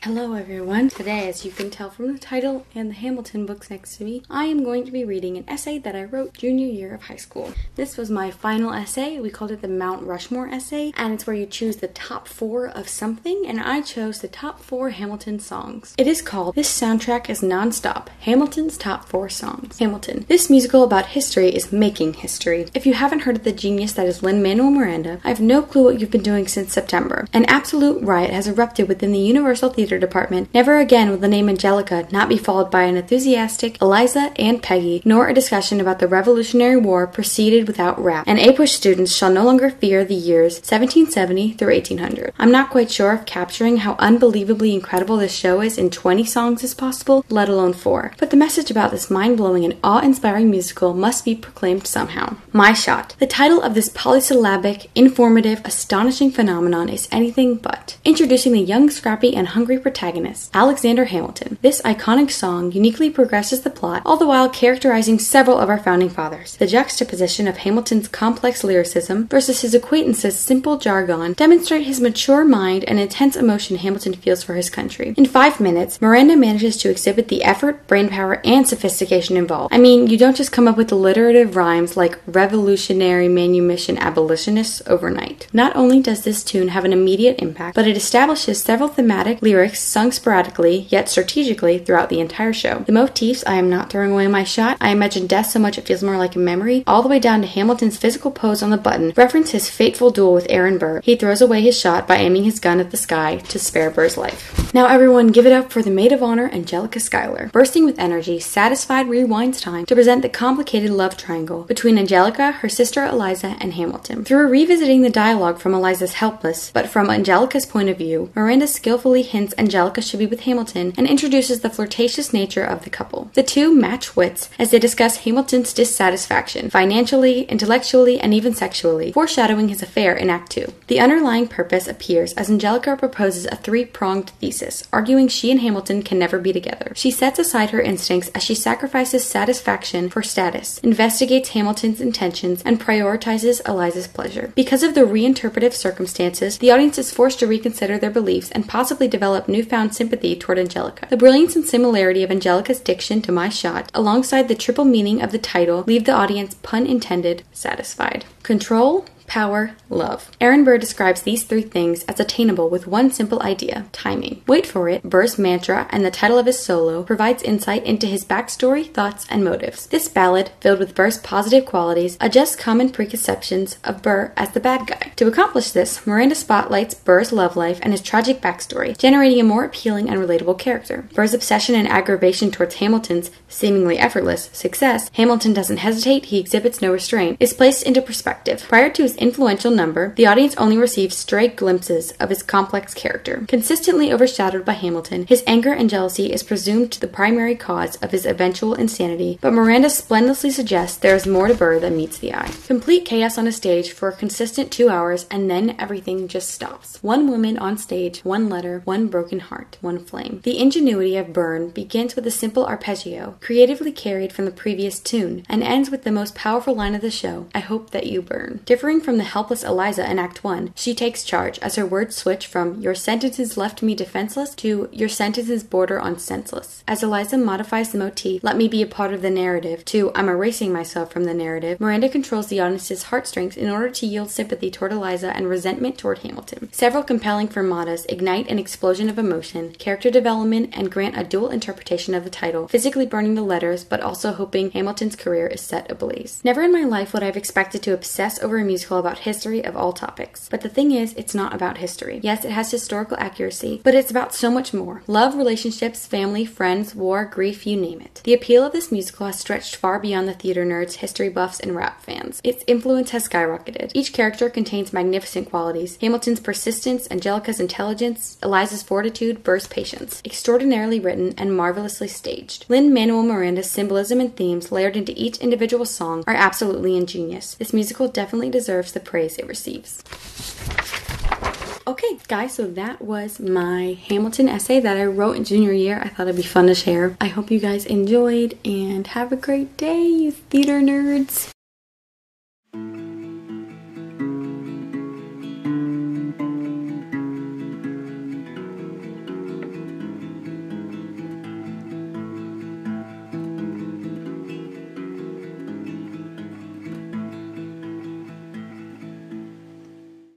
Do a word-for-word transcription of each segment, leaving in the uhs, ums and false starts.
Hello everyone. Today, as you can tell from the title and the Hamilton books next to me, I am going to be reading an essay that I wrote junior year of high school. This was my final essay. We called it the Mount Rushmore essay, and it's where you choose the top four of something, and I chose the top four Hamilton songs. It is called This Soundtrack is Non-Stop, Hamilton's Top Four Songs. Hamilton. This musical about history is making history. If you haven't heard of the genius that is Lin-Manuel Miranda, I have no clue what you've been doing since September. An absolute riot has erupted within the Universal Theater department. Never again will the name Angelica not be followed by an enthusiastic Eliza and Peggy, nor a discussion about the Revolutionary War proceeded without rap, and A-Push students shall no longer fear the years seventeen seventy through eighteen hundred. I'm not quite sure if capturing how unbelievably incredible this show is in twenty songs is possible, let alone four, but the message about this mind-blowing and awe-inspiring musical must be proclaimed somehow. My Shot. The title of this polysyllabic, informative, astonishing phenomenon is anything but. Introducing the young, scrappy, and hungry protagonist, Alexander Hamilton. This iconic song uniquely progresses the plot, all the while characterizing several of our founding fathers. The juxtaposition of Hamilton's complex lyricism versus his acquaintances' simple jargon demonstrate his mature mind and intense emotion Hamilton feels for his country. In five minutes, Miranda manages to exhibit the effort, brainpower, and sophistication involved. I mean, you don't just come up with alliterative rhymes like revolutionary manumission abolitionists overnight. Not only does this tune have an immediate impact, but it establishes several thematic lyrics sung sporadically, yet strategically, throughout the entire show. The motifs, I am not throwing away my shot, I imagine death so much it feels more like a memory, all the way down to Hamilton's physical pose on the button, reference his fateful duel with Aaron Burr. He throws away his shot by aiming his gun at the sky to spare Burr's life. Now everyone give it up for the maid of honor, Angelica Schuyler. Bursting with energy, Satisfied rewinds time to present the complicated love triangle between Angelica, her sister Eliza, and Hamilton. Through revisiting the dialogue from Eliza's helpless, but from Angelica's point of view, Miranda skillfully hints Angelica should be with Hamilton and introduces the flirtatious nature of the couple. The two match wits as they discuss Hamilton's dissatisfaction, financially, intellectually, and even sexually, foreshadowing his affair in Act two. The underlying purpose appears as Angelica proposes a three-pronged thesis, arguing she and Hamilton can never be together. She sets aside her instincts as she sacrifices satisfaction for status, investigates Hamilton's intentions, and prioritizes Eliza's pleasure. Because of the reinterpretive circumstances, the audience is forced to reconsider their beliefs and possibly develop newfound sympathy toward Angelica. The brilliance and similarity of Angelica's diction to My Shot, alongside the triple meaning of the title, leave the audience, pun intended, satisfied. Control, power, love. Aaron Burr describes these three things as attainable with one simple idea: timing. Wait for it, Burr's mantra and the title of his solo, provides insight into his backstory, thoughts, and motives. This ballad, filled with Burr's positive qualities, adjusts common preconceptions of Burr as the bad guy. To accomplish this, Miranda spotlights Burr's love life and his tragic backstory, generating a more appealing and relatable character. Burr's obsession and aggravation towards Hamilton's seemingly effortless success, Hamilton doesn't hesitate, he exhibits no restraint, is placed into perspective. Prior to his influential number, the audience only receives stray glimpses of his complex character. Consistently overshadowed by Hamilton, his anger and jealousy is presumed the primary cause of his eventual insanity, but Miranda splendidly suggests there is more to Burr than meets the eye. Complete chaos on a stage for a consistent two hours, and then everything just stops. One woman on stage, one letter, one broken heart, one flame. The ingenuity of Burn begins with a simple arpeggio, creatively carried from the previous tune, and ends with the most powerful line of the show: I hope that you burn. Differing from the helpless Eliza in Act one, she takes charge as her words switch from "your sentences left me defenseless" to "your sentences border on senseless." As Eliza modifies the motif, "let me be a part of the narrative," to "I'm erasing myself from the narrative," Miranda controls the audience's heartstrings in order to yield sympathy toward Eliza and resentment toward Hamilton. Several compelling fermatas ignite an explosion of emotion, character development, and grant a dual interpretation of the title, physically burning the letters but also hoping Hamilton's career is set ablaze. Never in my life would I have expected to obsess over a musical about history of all topics. But the thing is, it's not about history. Yes, it has historical accuracy, but it's about so much more. Love, relationships, family, friends, war, grief, you name it. The appeal of this musical has stretched far beyond the theater nerds, history buffs, and rap fans. Its influence has skyrocketed. Each character contains magnificent qualities: Hamilton's persistence, Angelica's intelligence, Eliza's fortitude, Burr's patience. Extraordinarily written and marvelously staged. Lin-Manuel Miranda's symbolism and themes layered into each individual song are absolutely ingenious. This musical definitely deserves the praise it receives. Okay, guys, so that was my Hamilton essay that I wrote in junior year. I thought it'd be fun to share. I hope you guys enjoyed, and have a great day, you theater nerds.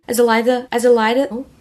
As Eliza, as Eliza, oh,